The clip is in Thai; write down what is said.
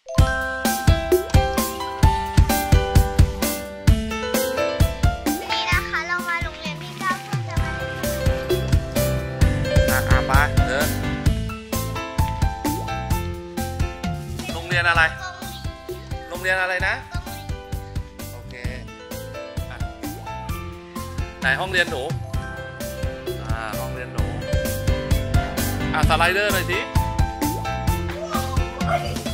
นี่นะคะเรามาโรงเรียนที่9เพื่อจะมาไปเดินโรงเรียนอะไรโรงเรียนอะไรนะโอเคไหนห้องเรียนหนูห้องเรียนหนูสไลเดอร์หน่อยสิ